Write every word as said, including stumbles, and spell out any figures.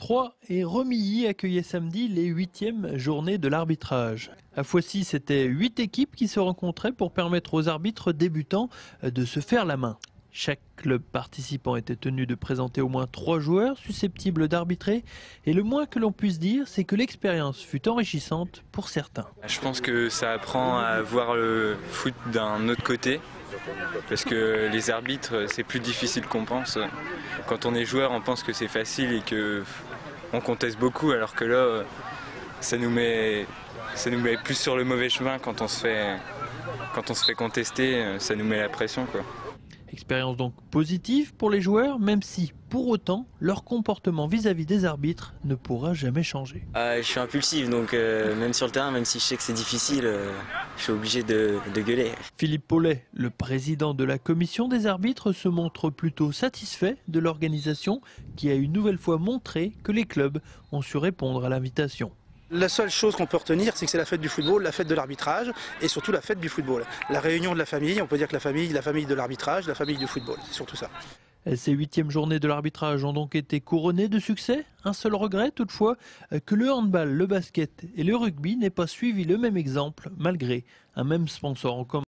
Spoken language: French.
Troyes et Remilly accueillaient samedi les huitièmes journées de l'arbitrage. À Foissy, c'était huit équipes qui se rencontraient pour permettre aux arbitres débutants de se faire la main. Chaque club participant était tenu de présenter au moins trois joueurs susceptibles d'arbitrer. Et le moins que l'on puisse dire, c'est que l'expérience fut enrichissante pour certains. Je pense que ça apprend à voir le foot d'un autre côté. Parce que les arbitres, c'est plus difficile qu'on pense. Quand on est joueur, on pense que c'est facile et qu'on conteste beaucoup, alors que là, ça nous met, ça nous met plus sur le mauvais chemin quand on se fait, quand on se fait contester, ça nous met la pression, quoi. Expérience donc positive pour les joueurs, même si, pour autant, leur comportement vis-à-vis des arbitres ne pourra jamais changer. Euh, je suis impulsif, donc euh, même sur le terrain, même si je sais que c'est difficile, euh, je suis obligé de, de gueuler. Philippe Paulet, le président de la commission des arbitres, se montre plutôt satisfait de l'organisation qui a une nouvelle fois montré que les clubs ont su répondre à l'invitation. La seule chose qu'on peut retenir, c'est que c'est la fête du football, la fête de l'arbitrage et surtout la fête du football. La réunion de la famille, on peut dire que la famille, la famille de l'arbitrage, la famille du football, c'est surtout ça. Ces huitièmes journées de l'arbitrage ont donc été couronnées de succès. Un seul regret toutefois, que le handball, le basket et le rugby n'aient pas suivi le même exemple malgré un même sponsor en commun.